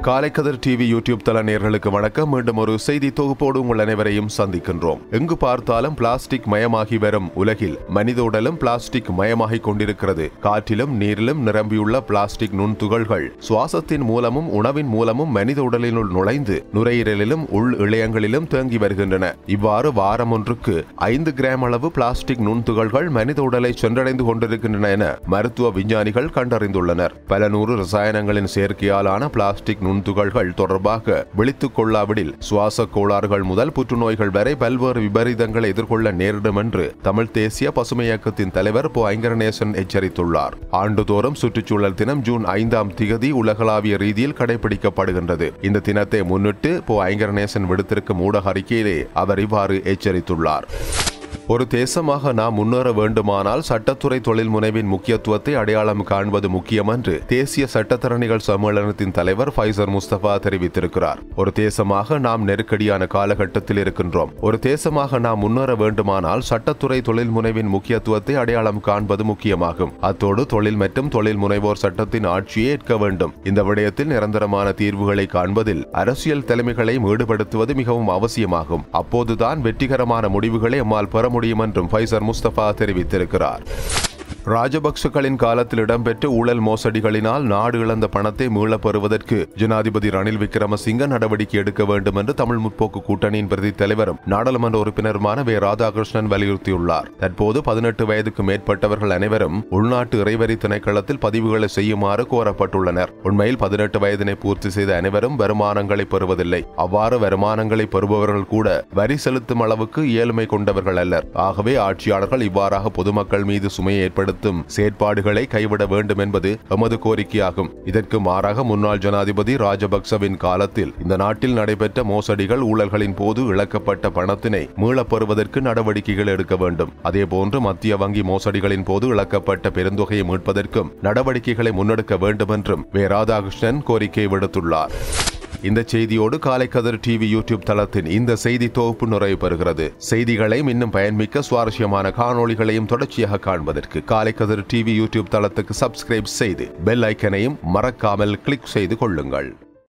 Kalaikathir TV YouTube தள நேயர்களுக்கு வணக்கம். மீண்டும் ஒரு செய்தி தொகுப்போடு உங்கள் அனைவரையும் சந்திக்கின்றோம். எங்கு பார்த்தாலும் பிளாஸ்டிக் மயமாகி வரும் உலகில் மனித உடலும் பிளாஸ்டிக் மயமாகி கொண்டிருக்கிறது. காற்றிலும் நீரிலும் நிரம்பியுள்ள பிளாஸ்டிக் நுண்துகள்கள் சுவாசத்தின் மூலமும் உணவின் மூலமும் மனித உடலினுள் நுழைந்து நுரையீரலிலும் உள் இழையங்களிலும் தேங்கி வருகின்றன. இவ்வாறு வாரம் ஒன்றுக்கு 5 கிராம் அளவு பிளாஸ்டிக் நுண்துகள்கள் மனித உடலை சென்றடைந்து கொண்டிருக்கின்றன என மருத்துவ விஞ்ஞானிகள் கண்டறிந்துள்ளனர். பல நூறு ரசாயனங்களின் சேர்க்கையாலான பிளாஸ்டிக் நுண்துகள்கள் தொடர்பாக விழித்துக் கொள்ளாவிடில் சுவாச கோளாறுகள் முதல் புற்றுநோய்கள் வரை பல்வேறு விபரீதங்களை எதிர்கொள்ள நேரிடும் என்று தமிழ் தேசிய பசுமை இயக்கத்தின் தலைவர் பொ. ஐங்கரநேசன் எச்சரித்துள்ளார். ஆண்டுதோறும் சுற்றுச்சூழல் தினம் ஜூன் 5ஆம் திகதி உலகளாவிய ரீதியில் கடைபிடிக்கப்படுகின்றது. இந்த தினத்தை முன்னிட்டு பொ. ஐங்கரநேசன் விடுத்திருக்கும் ஊடக அறிக்கையிலே அவர் இவ்வாறு எச்சரித்துள்ளார். ஒரு தேசமாக நாம் முன்னேற வேண்டுமானால் சட்டத்துறை தொழில் முனைவின் முக்கியத்துவத்தை அடையாளம் காண்பது முக்கியம் என்று தேசிய சட்டத்தரணிகள் சம்மேளனத்தின் தலைவர் ஃபைசர் முஸ்தபா தெரிவித்திருக்கிறார். ஒரு தேசமாக நாம் நெருக்கடியான காலகட்டத்தில் இருக்கின்றோம். ஒரு தேசமாக நாம் முன்னேற வேண்டுமானால் சட்டத்துறை தொழில் முனைவின் முக்கியத்துவத்தை அடையாளம் காண்பது முக்கியமாகும். அத்தோடு தொழில் மற்றும் தொழில் முனைவோர் சட்டத்தின் ஆட்சியை ஏற்க வேண்டும். இந்த விடயத்தில் நிரந்தரமான தீர்வுகளை காண்பதில் அரசியல் தலைமைகளை ஈடுபடுத்துவது மிகவும் அவசியமாகும். அப்போதுதான் வெற்றிகரமான முடிவுகளை எம்மால் பெற முடியும் என்றும் ஃபைசர் முஸ்தபா தெரிவித்திருக்கிறார். ராஜபக்சகளின் காலத்தில் இடம்பெற்ற ஊழல் மோசடிகளினால் நாடு இழந்த பணத்தை மீளப் பெறுவதற்கு ஜனாதிபதி ரணில் விக்ரமசிங்க நடவடிக்கை எடுக்க வேண்டும் என்று தமிழ் முற்போக்கு கூட்டணியின் பிரதி தலைவரும் நாடாளுமன்ற உறுப்பினருமான வே. ராதாகிருஷ்ணன் வலியுறுத்தியுள்ளார். தற்போது 18 வயதுக்கு மேற்பட்டவர்கள் அனைவரும் உள்நாட்டு இறைவரி திணைக்களத்தில் பதிவுகளை செய்யுமாறு கோரப்பட்டுள்ளனர். உண்மையில் 18 வயதினை பூர்த்தி செய்த அனைவரும் வருமானங்களை பெறுவதில்லை. அவ்வாறு வருமானங்களை பெறுபவர்கள் கூட வரி செலுத்தும் அளவுக்கு இயலுமை கொண்டவர்கள் அல்லர். ஆகவே ஆட்சியாளர்கள் இவ்வாறாக பொதுமக்கள் மீது சுமையை ஏற்படுத்த செயற்பாடுகளை கைவிட வேண்டும் என்பது எமது கோரிக்கையாகும். இதற்கு மாறாக முன்னாள் ஜனாதிபதி ராஜபக்சவின் காலத்தில் இந்த நாட்டில் நடைபெற்ற மோசடிகள் ஊழல்களின் போது இழக்கப்பட்ட பணத்தினை மீளப் பெறுவதற்கு நடவடிக்கைகள் எடுக்க வேண்டும். அதேபோன்று மத்திய வங்கி மோசடிகளின் போது இழக்கப்பட்ட பெருந்தொகையை மீட்பதற்கும் நடவடிக்கைகளை முன்னெடுக்க வேண்டும் என்றும் வே. ராதாகிருஷ்ணன் கோரிக்கை விடுத்துள்ளார். இந்த செய்தியோடு காலைக்கதிர் டிவி யூடியூப் தளத்தின் இந்த செய்தி தொகுப்பு நிறைவு பெறுகிறது. செய்திகளை இன்னும் பயன்மிக்க சுவாரஸ்யமான காணொளிகளையும் தொடர்ச்சியாக காண்பதற்கு காலைக்கதிர் டிவி யூடியூப் தளத்துக்கு சப்ஸ்கிரைப் செய்து பெல் ஐக்கனையும் மறக்காமல் கிளிக் செய்து கொள்ளுங்கள்.